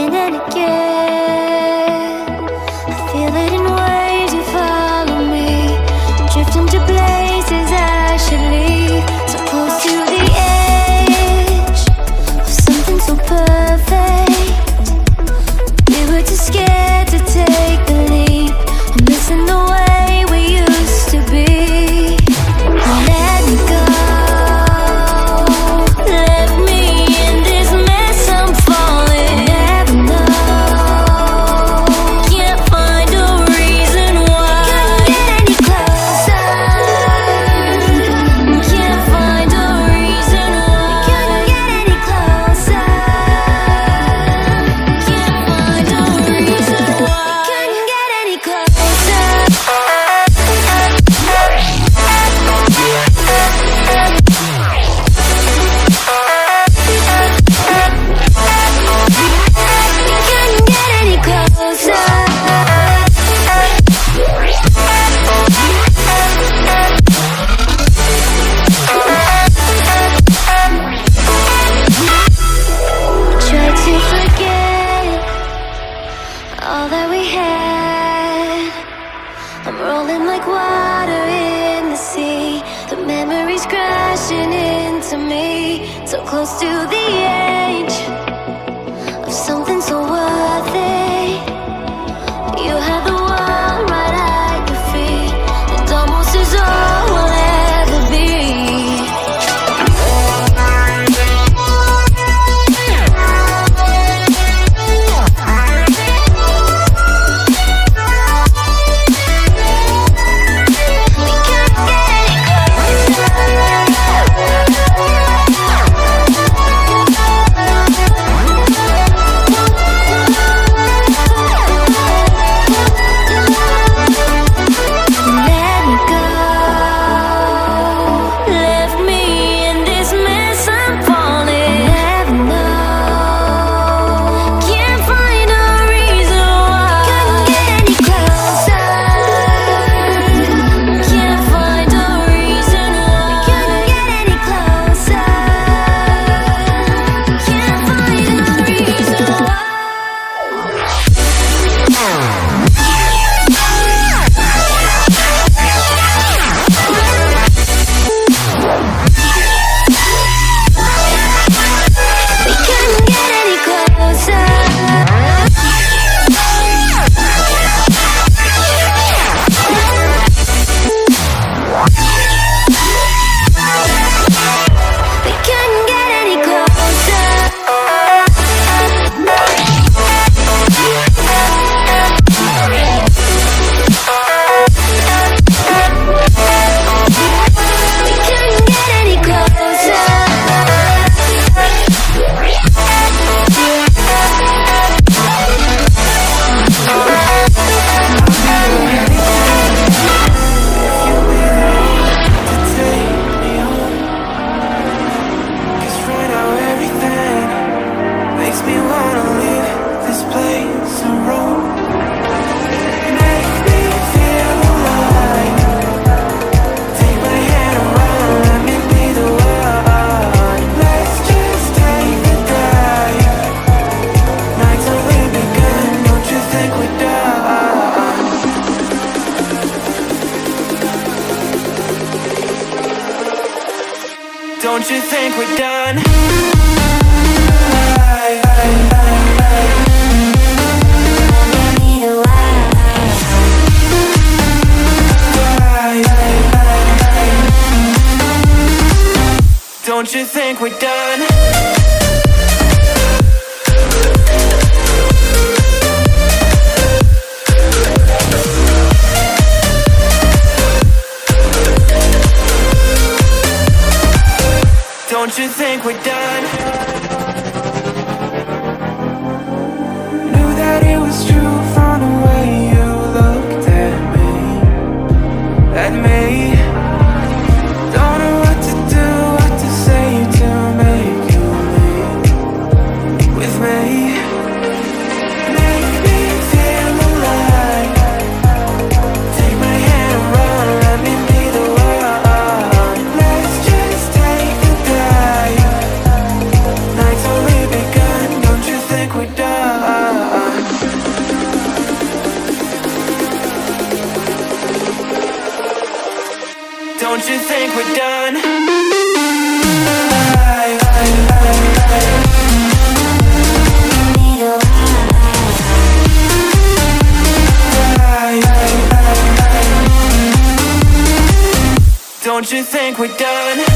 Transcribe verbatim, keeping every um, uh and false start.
again and again. I feel it in ways you follow me, drifting to places I should leave. So close to the edge of something so perfect. We were too scared to take the leap. I'm missing the way we used to be. Let me go. Left me in this mess, I'm falling. Never know. Can't find a reason why. Couldn't get any closer. Can't find a reason why. Couldn't get any closer. Can't find a reason why. Couldn't get any closer. Couldn't get any closer. Tried to forget all that we had. I'm rolling like water in the sea. The memories crashing into me. So close to the edge of something so worth it. You had the world right at your feet, and almost is all we'll ever be. We can't get any closer. Let me go. Left me in this mess, I'm falling. Never know. Can't find a reason why. Couldn't get any closer. Can't find a reason why. Couldn't get any closer. Can't find a reason why. We couldn't get any closer. We couldn't get any closer. We couldn't get any closer. Cause right now everything makes me wanna leave this place and roam. Make me feel alive. Take my hand around, let me be the one. Let's just take the dive. Nights only begun, don't you think we're done? Don't you think we're done? Don't you think we're done? Don't you think we're done? Knew that it was true from the way you looked at me, at me. Don't know what to do, what to say to make you think we're done? Don't you think we're done?